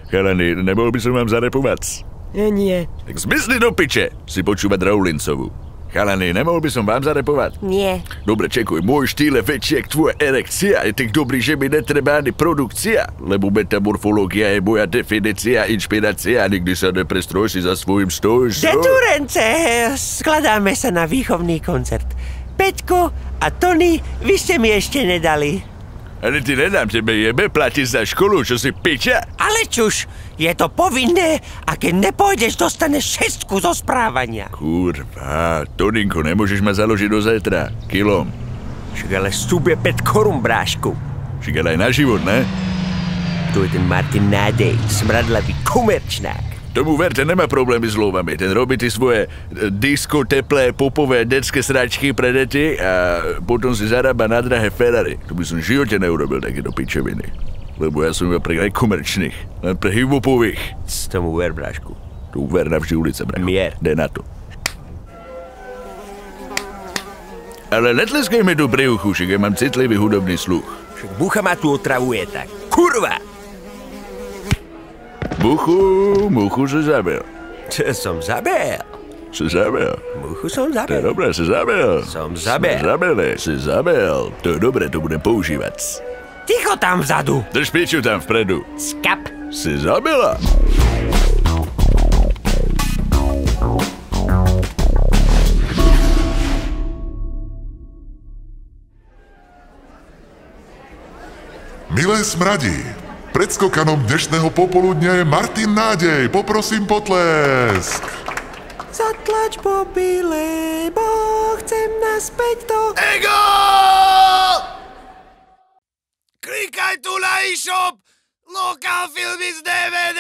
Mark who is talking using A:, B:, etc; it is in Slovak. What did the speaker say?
A: Chalani, nemohol by som vám zarepovať?
B: Nie.
A: Tak zmizli do piče si počúvať Rowlinsovu. Chalani, nemohol by som vám zarepovať?
B: Nie.
A: Dobre, čekuj, môj štýl je väčší jak tvoja erekcia. Je tak dobrý, že mi netreba ani produkcia. Lebo metamorfológia je moja definícia, inšpirácia. Nikdy sa neprestroj si za svojím stojíš.
B: Deturence, skladáme sa na výchovný koncert. Peťko a Tony, vy ste mi ešte nedali.
A: Ale ty nedám tebe jebe, platíš za školu, čo si piča?
B: Ale čuž, je to povinné a keď nepôjdeš, dostaneš 6 zo správania.
A: Kurva, Toninko, nemôžeš ma založiť do zajtra. Kilom.
B: Však ale vstup je 5 korún, brášku.
A: Však ale aj na život, ne?
B: Tu je ten Martin Nádej, smradlavý komerčnák.
A: Tomu verte, nemá problémy s lovami. Ten robí ty svoje disco, teplé, popové, detské sračky pre deti a potom si zarába na drahé Ferrari. To by som v živote neurobil takéto pičeviny. Lebo ja som iba pre nekomerčných, len pre hip-hopových.
B: Tomu ver, brášku.
A: Tu ver navždy ulica, bracho.
B: Mier.
A: Dej na to. Ale netleskaj mi tu pri uchu, však ja mám citlivý hudobný sluch.
B: Však bucha ma tu otravuje tak. Kurva!
A: Muchu si zabil.
B: Čo som zabil?
A: Si zabil.
B: Muchu som
A: To je
B: zabil.
A: dobré, si zabil.
B: Som zabil.
A: Si zabil. To je dobré, to budem používať.
B: Ticho tam vzadu.
A: Drž piču tam vpredu.
B: Skap.
A: Si zabila.
C: Milé smradi, predskokanom dnešného popoludňa je Martin Nádej. Poprosím potlesk.
B: Zatlač mobile, bo chcem naspäť do...
A: Ego! Klikaj tu na e-shop! Local filmy z DVD!